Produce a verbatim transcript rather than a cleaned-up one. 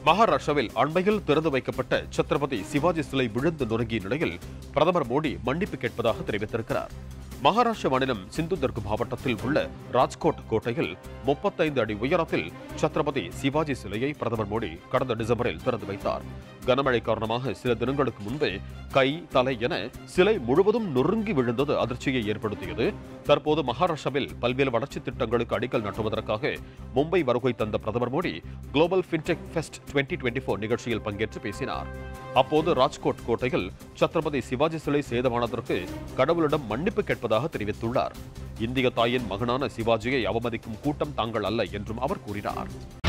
மகாராஷ்டிராவில் அண்மையில் திறந்து வைக்கப்பட்ட சத்ரபதி சிவாஜி சிலை விழுந்து நொறுங்கிய நிலையில் பிரதமர் மோடி மன்னிப்பு கேட்பதாக தெரிவித்திருக்கிறார். மகாராஷ்டிர மாநிலம் சிந்துதுர்க் மாவட்டத்தில் உள்ள ராஜ்கோட் கோட்டையில் முப்பத்தைந்து அடி உயரத்தில் சத்ரபதி சிவாஜி சிலையை பிரதமர் மோடி கடந்த டிசம்பரில் திறந்து வைத்தார். கனமழை காரணமாக சில தினங்களுக்கு முன்பே கை, தலை என சிலை முழுவதும் நொறுங்கி விழுந்தது அதிர்ச்சியை ஏற்படுத்தியது. தற்போது மகாராஷ்டிராவில் பல்வேறு வளர்ச்சி திட்டங்களுக்கு அடிக்கல் நாட்டுவதற்காக மும்பை வருகை தந்த பிரதமர் Modi global fintech fest twenty twenty four நிகழ்ச்சியில் பங்கேற்று பேசினார். அப்போது ராஜ்கோட் கோட்டையில் சத்ரபதி சிவாஜி சிலை சேதமானதற்கு கடவுளிடம் மன்னிப்பு கேட்பதாக தெரிவித்துள்ளார். இந்திய தாயின் மகனான சிவாஜியை அவமதிக்கும் கூட்டம் தாங்கள் அல்ல என்றும் அவர் கூறினார்.